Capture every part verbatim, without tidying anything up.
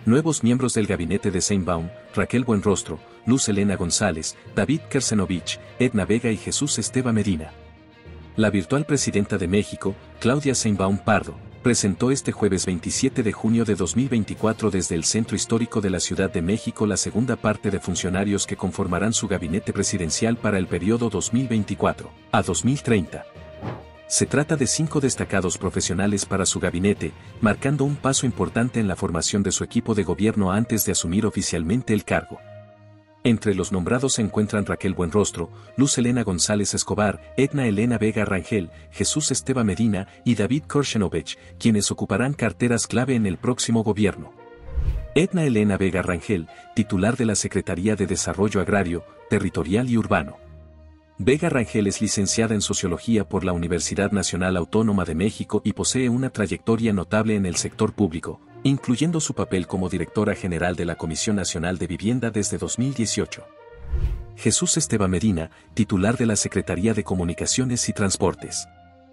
Nuevos miembros del gabinete de Sheinbaum: Raquel Buenrostro, Luz Helena González, David Kersenovich, Edna Vega y Jesús Esteban Medina. La virtual presidenta de México, Claudia Sheinbaum Pardo, presentó este jueves veintisiete de junio de dos mil veinticuatro desde el Centro Histórico de la Ciudad de México la segunda parte de funcionarios que conformarán su gabinete presidencial para el periodo dos mil veinticuatro a dos mil treinta. Se trata de cinco destacados profesionales para su gabinete, marcando un paso importante en la formación de su equipo de gobierno antes de asumir oficialmente el cargo. Entre los nombrados se encuentran Raquel Buenrostro, Luz Helena González Escobar, Edna Elena Vega Rangel, Jesús Esteban Medina y David Kersenovich, quienes ocuparán carteras clave en el próximo gobierno. Edna Elena Vega Rangel, titular de la Secretaría de Desarrollo Agrario, Territorial y Urbano. Vega Rangel es licenciada en Sociología por la Universidad Nacional Autónoma de México y posee una trayectoria notable en el sector público, incluyendo su papel como directora general de la Comisión Nacional de Vivienda desde dos mil dieciocho. Jesús Esteban Medina, titular de la Secretaría de Comunicaciones y Transportes.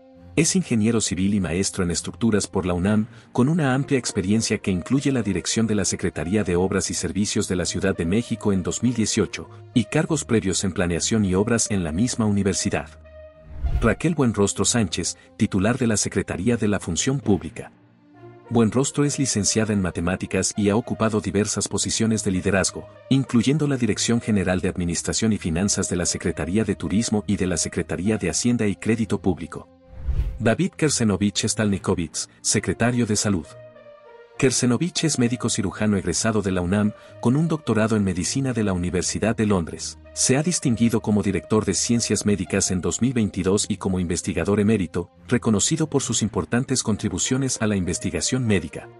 Es ingeniero civil y maestro en estructuras por la UNAM, con una amplia experiencia que incluye la dirección de la Secretaría de Obras y Servicios de la Ciudad de México en dos mil dieciocho, y cargos previos en planeación y obras en la misma universidad. Raquel Buenrostro Sánchez, titular de la Secretaría de la Función Pública. Buenrostro es licenciada en Matemáticas y ha ocupado diversas posiciones de liderazgo, incluyendo la Dirección General de Administración y Finanzas de la Secretaría de Turismo y de la Secretaría de Hacienda y Crédito Público. David Kersenovich Stalnikovich, secretario de Salud. Kersenovich es médico cirujano egresado de la UNAM, con un doctorado en medicina de la Universidad de Londres. Se ha distinguido como director de Ciencias Médicas en dos mil veintidós y como investigador emérito, reconocido por sus importantes contribuciones a la investigación médica.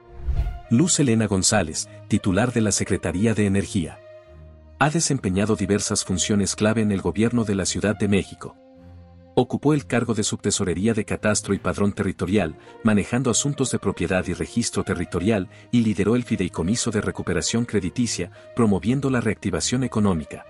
Luz Helena González, titular de la Secretaría de Energía. Ha desempeñado diversas funciones clave en el gobierno de la Ciudad de México. Ocupó el cargo de Subtesorería de Catastro y Padrón Territorial, manejando asuntos de propiedad y registro territorial, y lideró el Fideicomiso de Recuperación Crediticia, promoviendo la reactivación económica.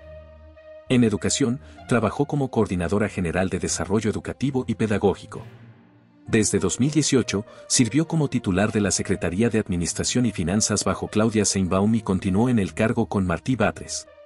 En educación, trabajó como Coordinadora General de Desarrollo Educativo y Pedagógico. Desde dos mil dieciocho, sirvió como titular de la Secretaría de Administración y Finanzas bajo Claudia Sheinbaum y continuó en el cargo con Martí Batres.